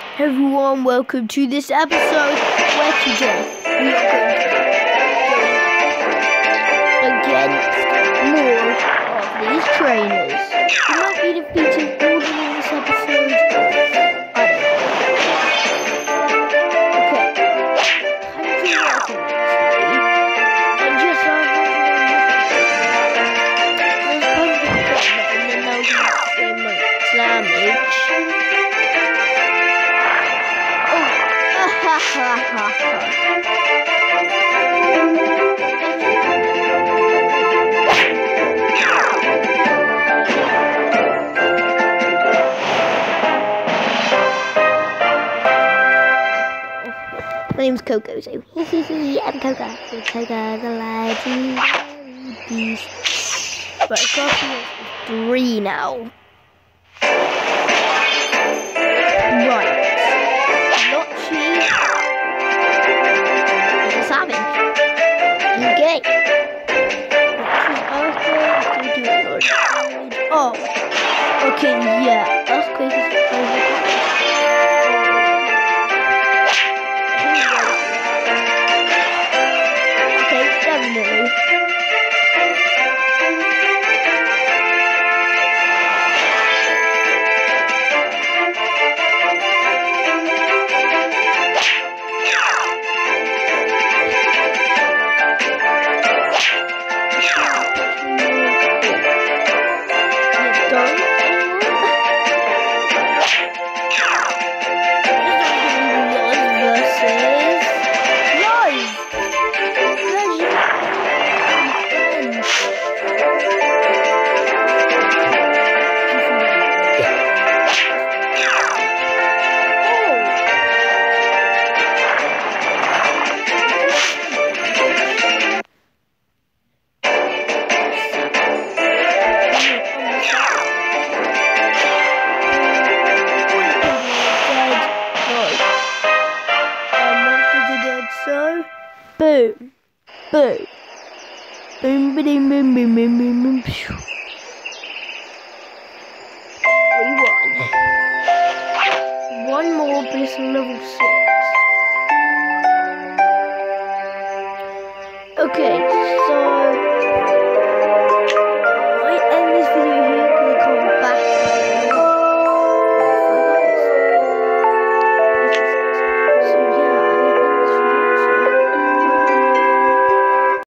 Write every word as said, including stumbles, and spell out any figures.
Everyone, welcome to this episode where today we are going to go against more of these trainers. We might be defeating all of them in this episode. I don't know. Okay. Time to work on it. And just so there's one thing and then now we have so much damage. Ha ha ha ha. My name's Coco, so I'm Coco. I'm Coco the Lady Beast. But I've got three now. Right. Savage. Okay. Oh. Okay, yeah. Earthquake is over. Okay, definitely. Boom, boom, boom, boom, boom, boom, boom, boom, boom. We won. One more, but it's level six.